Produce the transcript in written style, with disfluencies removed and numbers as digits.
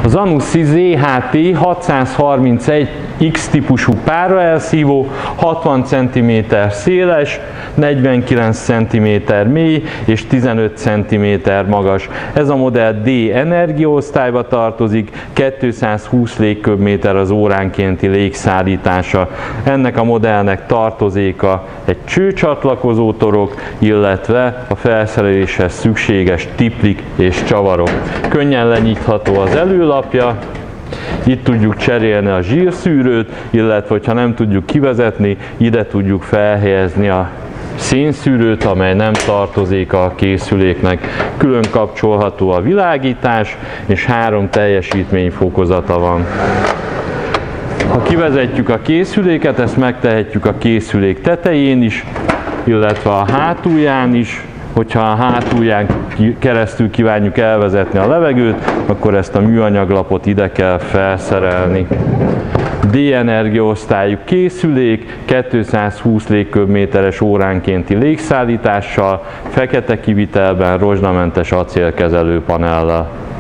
A Zanussi ZHT 631 X típusú páraelszívó, 60 cm széles, 49 cm mély és 15 cm magas. Ez a modell D energiaosztályba tartozik, 220 légköbméter az óránkénti légszállítása. Ennek a modellnek tartozéka egy csőcsatlakozó torok, illetve a felszereléshez szükséges tiplik és csavarok. Könnyen lenyitható az előlapja. Itt tudjuk cserélni a zsírszűrőt, illetve ha nem tudjuk kivezetni, ide tudjuk felhelyezni a szénszűrőt, amely nem tartozik a készüléknek. Külön kapcsolható a világítás, és 3 teljesítményfokozata van. Ha kivezetjük a készüléket, ezt megtehetjük a készülék tetején is, illetve a hátulján is. Hogyha a hátulján keresztül kívánjuk elvezetni a levegőt, akkor ezt a műanyaglapot ide kell felszerelni. D energiaosztályú készülék, 220 légköbméteres óránkénti légszállítással, fekete kivitelben, rozsdamentes acélkezelő panellel.